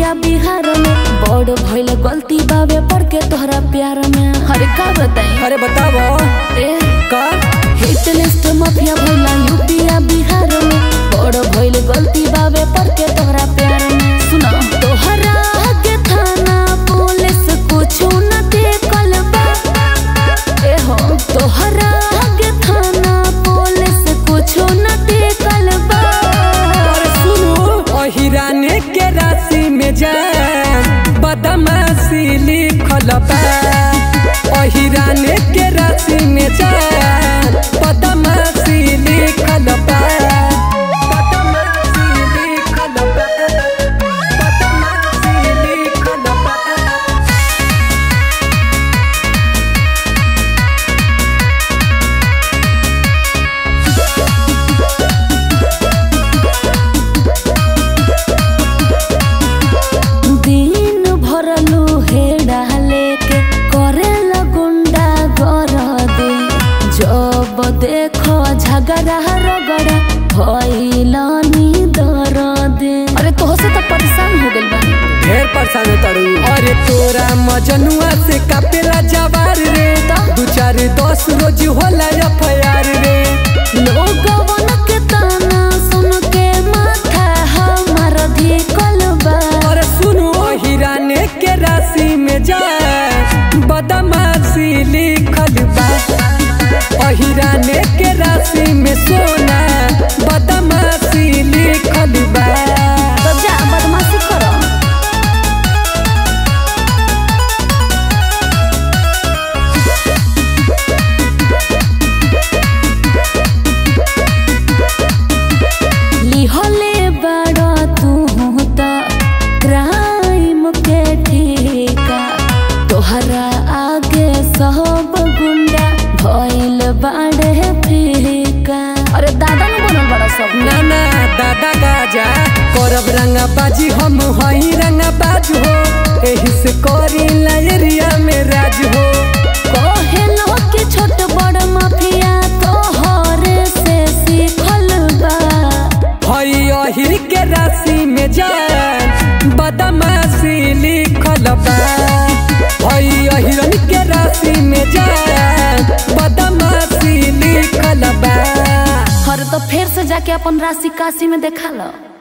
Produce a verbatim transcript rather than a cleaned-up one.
यूपिया बिहार में बड़ भइल गलती बावे पड़ के तोहरा प्यार में। अरे का बताई? अरे बताओ ए का हिट लिस्ट माफिया भइला यूपिया बिहार में बड़ भइल गलती बावे पड़ के तोहरा प्यार में। सुना तोहरा के थाना पुलिस कुछु न टेकल बा। ए हो तोहरा के थाना पुलिस कुछु न टेकल बा। और सुनो अहिराने के राशि में जान बदमाशी लिखल बा। अहिराने के राशि में जान बदमाशी लिखल बा। बदमाशी लिखल बा। बदमाशी लिखल बा। दिन भरलू हेड़ा लेके करेला गुंडा गर दे। जब देखो झगड़ा रगड़ा भइलानी दर दे। अरे तोह से तो परेशान हो गइल बानी। ढेर परेशान तड़ू। अरे तोरा मजनुआ से कापेला जवार रे। दू चार दस रोज होला एफआईआर रे। लोगवन के ताना सुन के माथा हमार धिकल बा। और सुनो अहिराने के राशि में जान बदमाशी लिखल बा। अहिराने के राशि में सोना बदमाशी लिखल बा। तो जा बदमाशी करो। लिहले बड़ा तू त क्राइम के ठेका। तोहरा आगे सब गुंडा भइल बाड़े फीका। अरे दादा न बनल बड़ा सब। ना ना दादा गाजा करब रंगा बाजी हम हई रंगा बाज हो। एही से करी एरिया में राज हो। कहे लो कि छोट बड़ माफिया तोहरे से सीखल बा। हई अहिर के राशि में जान बदमाशी लिखल बा। हई अहिरन के राशि में जान बदमाशी लिखल बा। हर तो फिर से जाके अपन राशि काशी में देखा लो।